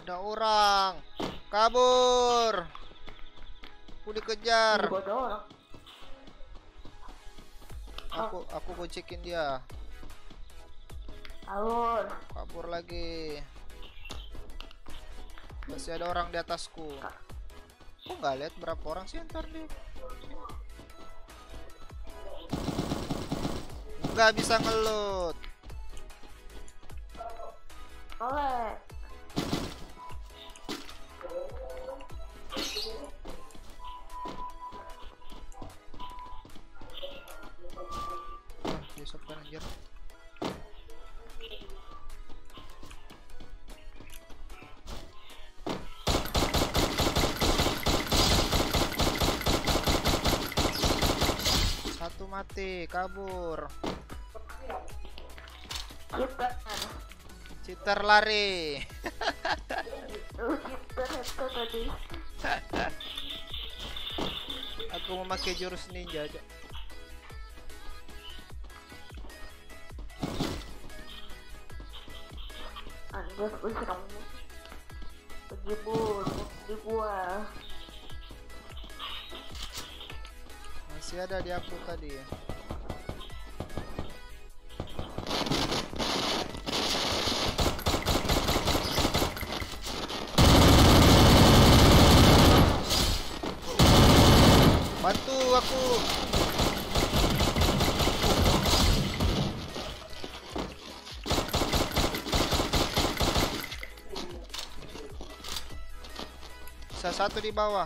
Ada orang kabur. Aku dikejar. Aku gocekin dia. Kabur lagi. Masih ada orang di atasku. Aku nggak lihat berapa orang sih ntar nih. Nggak bisa ngelut. Besok kan anjir. Satu mati, kabur. Cheater lari. Aku memakai jurus ninja aja. Anjir, gue serem. Pergi buah. Masih ada di aku tadi. Bantu aku. Satu di bawah.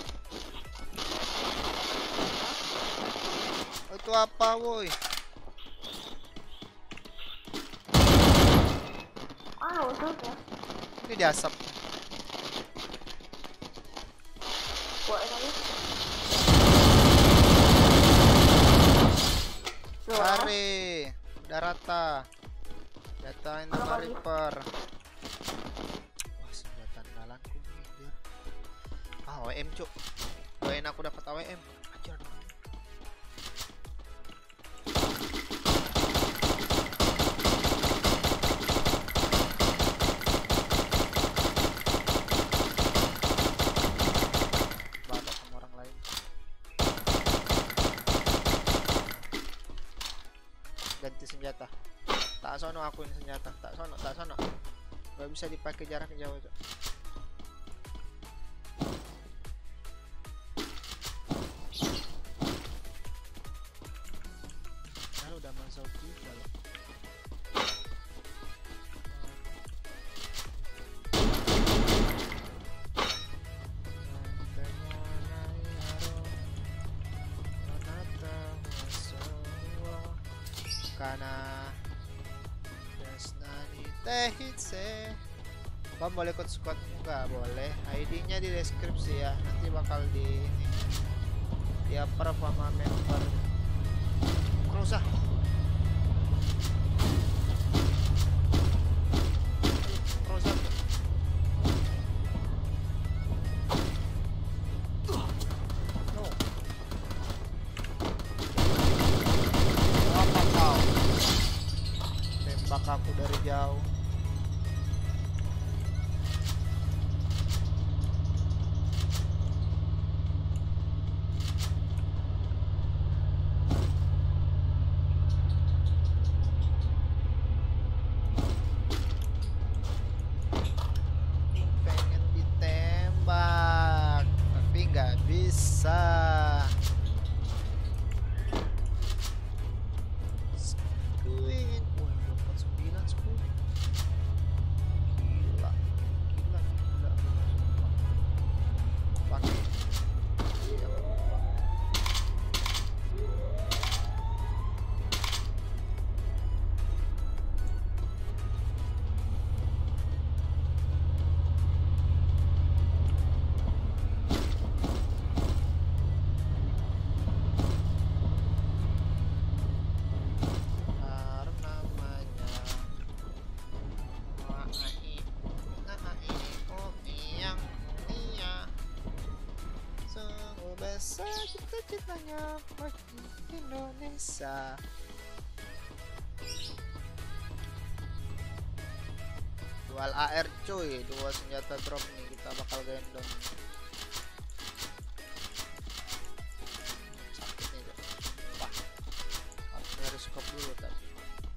Itu apa, woi? Maksudnya? Ini diasap. Lari. Udah rata. Datain nama Reaper. Wah, senjata andalanku nih. AWM, cuk. Doain aku dapat AWM. Ajar dong. Bapak sama orang lain. Ganti senjata. Tak sono aku ini senjata. Tak sono. Gak bisa dipakai jarak jauh, cuk. Udah masuk juga loh. Karena Desnani Tehitse. Kamu boleh ikut squad? Enggak boleh. ID-nya di deskripsi ya. Nanti bakal di approve sama member. Usah. Apa kau? Tembak aku dari jauh. Cita-citanya bagi Indonesia. Dual AR cuy, dua senjata drop nih kita bakal gendong. Sakit nih tuh. Wah, harus nyari scope dulu tadi.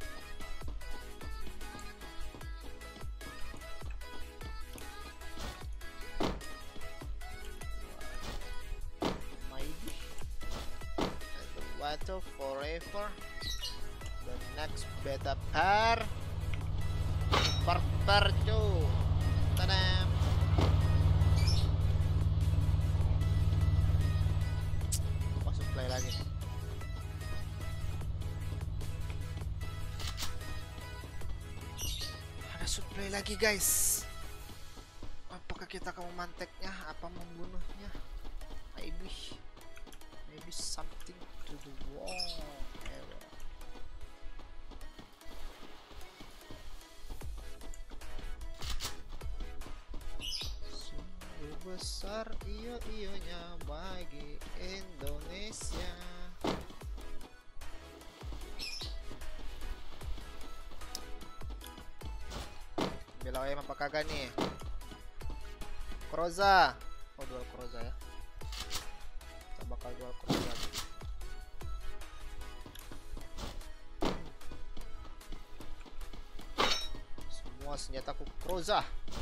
Maybe the water forever. The next beta pair. Barbar cuy. Tadam. Masuk play lagi. Ada supply lagi guys. Apakah kita akan memanteknya? Apa membunuhnya? Maybe something to the wall. Besar iyo-iyonya bagi Indonesia. Bila emang apa kagak nih? Kroza. Oh, dual Kroza ya. Kita bakal dual Kroza. Semua senjataku Kroza.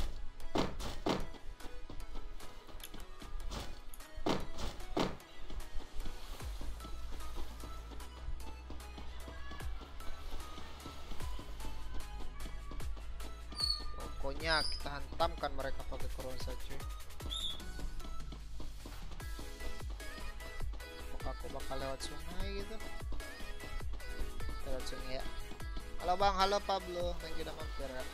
Pokoknya kita hantamkan mereka pakai Kroza cuy. Apakah aku bakal lewat sungai gitu? Lewat sungai ya. Halo bang, halo Pablo, thank you udah mampir ya.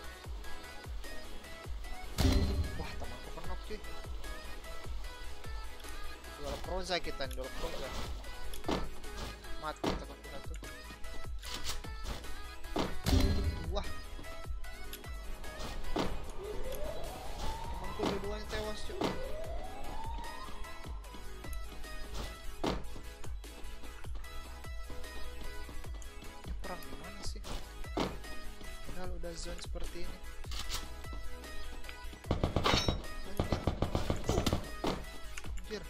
Wah, temanku kenok cuy. Dual Kroza kita, dual Kroza. Mati teman kita tuh. Wah, dua-duanya tewas cuy. Ini perang gimana sih? Padahal udah zone seperti ini. Anjir.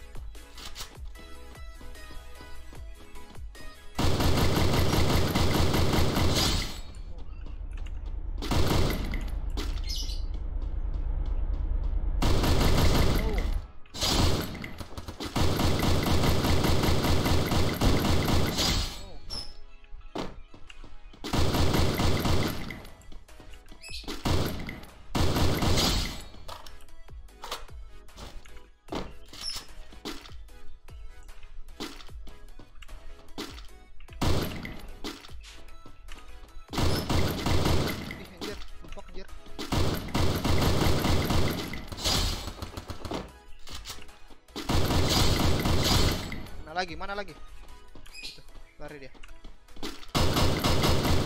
Mana lagi? Tuh, lari dia.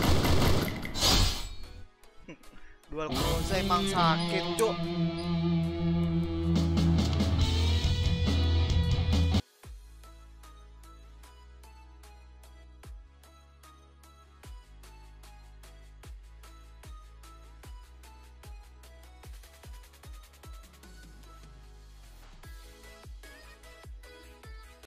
Dual Kroza emang sakit, cuk.